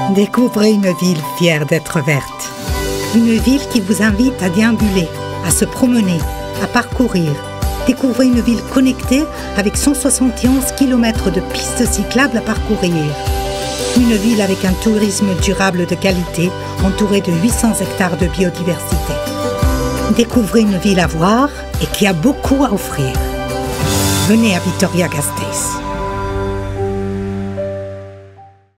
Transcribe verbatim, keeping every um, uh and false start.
Découvrez une ville fière d'être verte. Une ville qui vous invite à déambuler, à se promener, à parcourir. Découvrez une ville connectée avec cent soixante et onze kilomètres de pistes cyclables à parcourir. Une ville avec un tourisme durable de qualité, entourée de huit cents hectares de biodiversité. Découvrez une ville à voir et qui a beaucoup à offrir. Venez à Vitoria-Gasteiz.